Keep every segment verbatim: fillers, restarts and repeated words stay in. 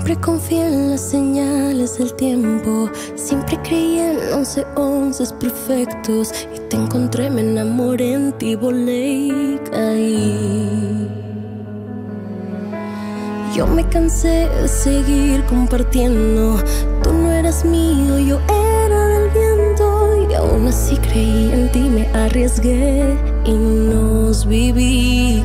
Siempre confié en las señales del tiempo. Siempre creí en once once perfectos. Y te encontré, me enamoré, en ti volé y caí. Yo me cansé de seguir compartiendo. Tú no eras mío, yo era del viento. Y aún así creí en ti, me arriesgué y nos viví.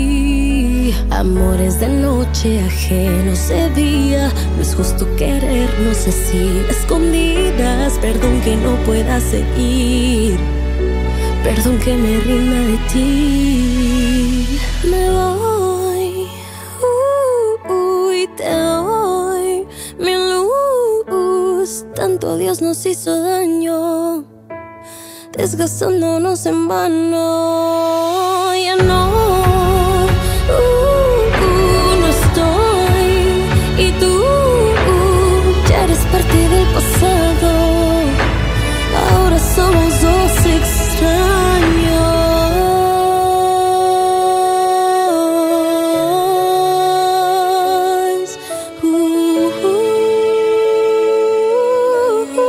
Amores de noche, ajenos de día. No es justo querernos así, escondidas. Perdón que no pueda seguir, perdón que me rinda de ti. Me voy, uh, uh, y te doy mi luz. Tanto Dios nos hizo daño, desgastándonos en vano. Ya no, parte del pasado. Ahora somos dos extraños. uh, uh, uh,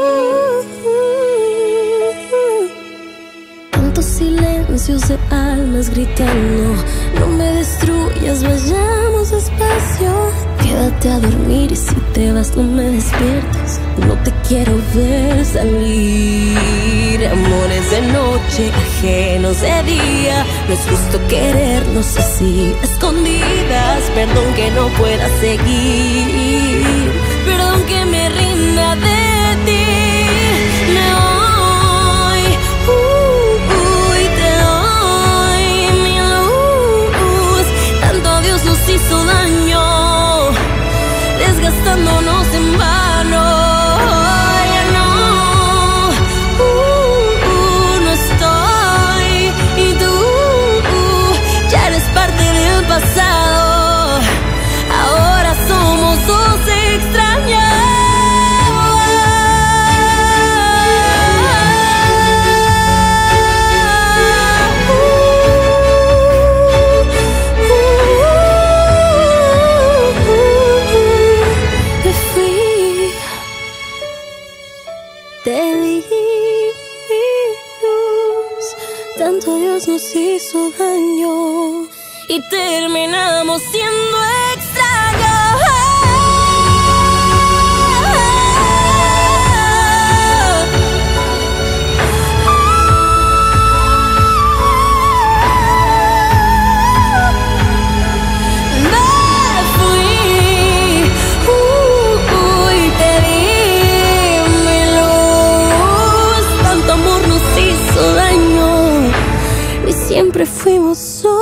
uh. Tantos silencios de almas gritando. No me destruyas, vayamos despacio. Quédate a dormir y si te vas no me despiertes. No te quiero ver salir. Amores de noche, ajenos de día. No es justo querernos así, escondidas. Perdón que no pueda seguir, perdón que me rinda de ti. Me voy, uh, uh, y te doy mi luz. Tanto Dios nos hizo daño, desgastándonos en vano. Ya no, uh, uh, no estoy. Y tú, uh, ya eres parte del pasado. Ahora somos dos extraños. Te di mi luz, tanto Dios nos hizo daño y terminamos siendo extraños. Me fui, uh, uh, y te di mi luz. Tanto amor nos hizo daño y siempre fuimos solos.